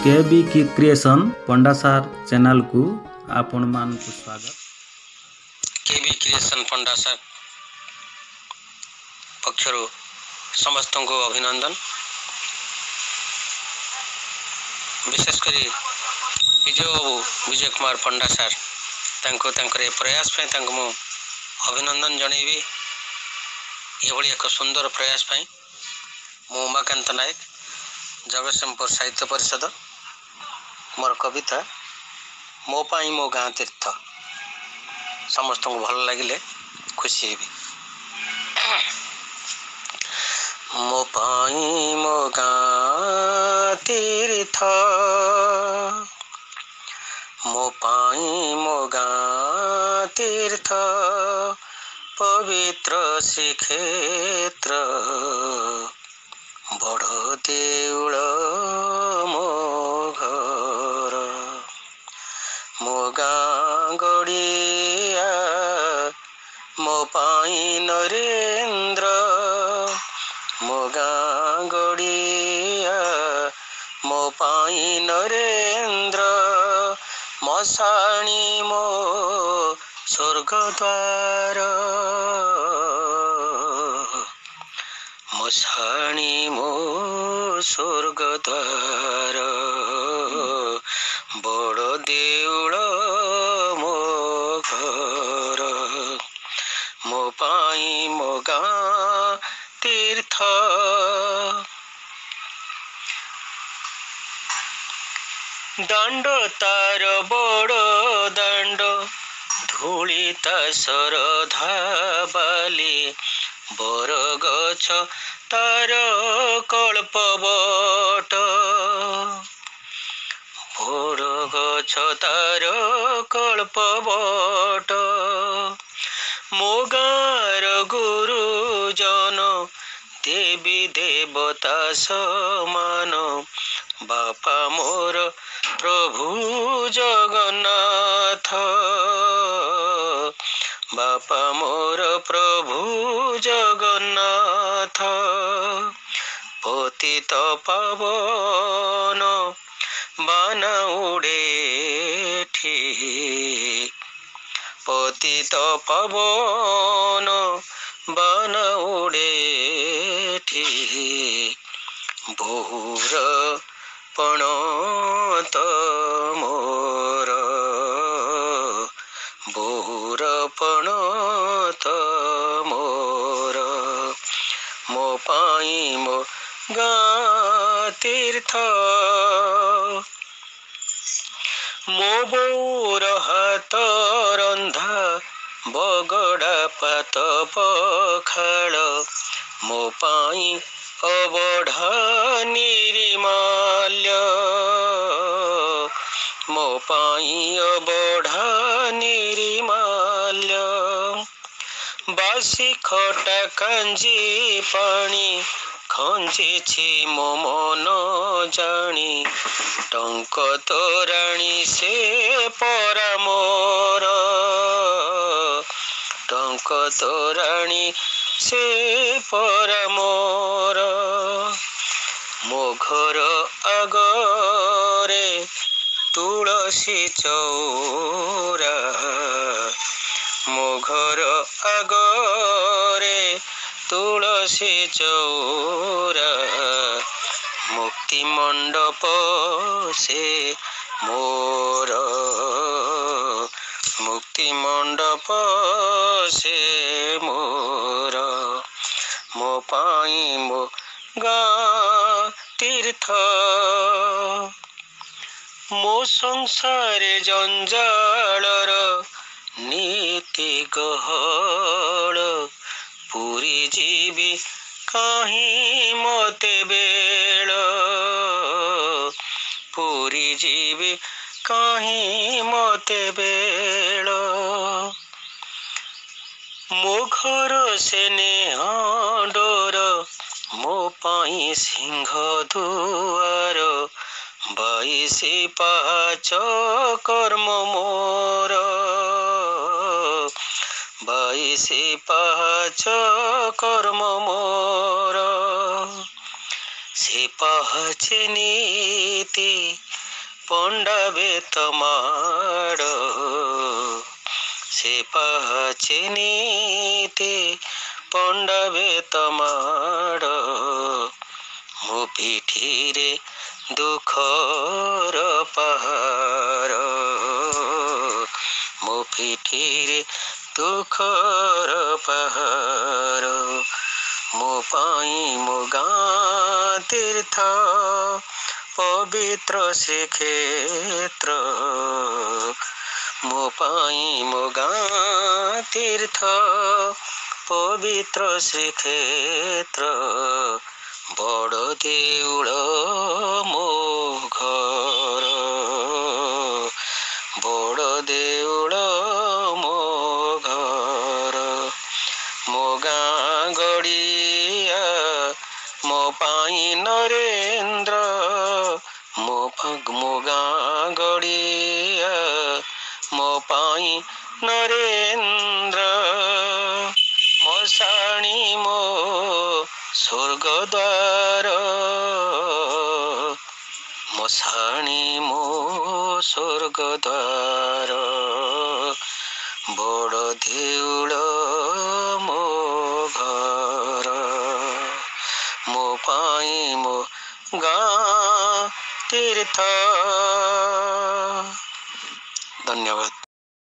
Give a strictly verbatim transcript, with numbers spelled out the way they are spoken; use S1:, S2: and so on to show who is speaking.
S1: के B creation पंडा सार channel को आपण मान को स्वागत।
S2: के बी क्रिएशन पंडा सार पक्षर समस्त को अभिनंदन। विशेषकर विजय बाबू विजय कुमार पंडा सार तांको तांकर प्रयास पे तांको मु अभिनंदन जनइबी। ये एक सुंदर प्रयास पे मु उमाकांत नायक जगतसिंहपुर साहित्य परिषद मोर कविता मो पाई मो गाँ तीर्थ समस्त को भल लगिले खुशी हेबी। मो पाई मो गाँ तीर्थ मो पाई मो गाँ तीर्थ पवित्र श्रीक्षेत्र बड़ देउल मो घर मो गाँ गड़िया मो पाई नरेंद्र मो गाँ गड़िया मो पाई नरेंद्र मशाणी मो स्वर्ग द्वार मशाणी मो स्वर्ग द्वार बड़ देउल मो घर मो पाई मो गाँ तीर्थ दंड तार बड़ दंड धूलिता सरधा बाली बर गछ तार कल्प बट बड़ गछ तार कल्प बट मो गाँर गुरुजन देवी देवता समान बापा मोर प्रभु जगन्नाथ बापा मोर प्रभु जगन्नाथ पतित पावन बाना उड़े ठी पतित पावन बाना उड़े ठी बहुर पणत मोर बहुर पणत मोर मो पाई मो गाँ तीर्थ मो बौर हाथ रंधा बगड़ा पात पखाल मो पाई अबढ़ा निर्माल्य मो पाई अबढ़ा निर्माल्य बासी खटा कांजी पानी खंजी मो मन जानी टंक तोराणी से परा मोर टंक तोराणी से परा मोर मो घर आगरे तुलसी चौरा मो घर आगरे तुलसी चौरा मुक्ति मंडप से मोर मुक्ति मंडप से मोर मो पाई मो गाँ तीर्थ मो संसार जंजालर नीति गहल पूरी जीवी कहीं मते बेल पूरी जीवी कहीं मते बेल मो घर से नेह डोर मो पाई सिंह दुआर बाईसी पाँच कर्म मोर बाईसी पाँच कर्म मोर से पाँच नीति ପଣ୍ଡା ବେତ ମାଡ଼ ସେ ପାଛେ ନିତେ ପଣ୍ଡା ବେତ ମାଡ଼ ମୋ ପିଠିରେ ଦୁଃଖର ପାହାର ମୋ ପିଠିରେ ଦୁଃଖର ପାହାର ମୋ ପାଇଁ ମୋ ଗାଁ ତୀର୍ଥ ପବିତ୍ର ଶ୍ରୀକ୍ଷେତ୍ର ମୋ ପାଇଁ ମୋ ଗାଁ ତୀର୍ଥ ପବିତ୍ର ଶ୍ରୀକ୍ଷେତ୍ର ବଡ଼ ଦେଉଳ ମୋ ଘର ବଡ଼ ଦେଉଳ ମୋ ଘର ମୋ ଗାଁ ଗଡ଼ିଆ ମୋ ପାଇଁ ନରେନ୍ଦ୍ର ମୋ ମୋ ଗାଁ ଗଡ଼ିଆ ମୋ ପାଇଁ ନରେନ୍ଦ୍ର ମଶାଣି ମୋ ସ୍ୱର୍ଗ ଦ୍ୱାର ମଶାଣି ମୋ ସ୍ୱର୍ଗ ଦ୍ୱାର ବଡ଼ ଦେଉଳ ମୋ ଘର ମୋ ପାଇଁ ମୋ ଗାଁ ତୀର୍ଥ। ଧନ୍ୟବାଦ।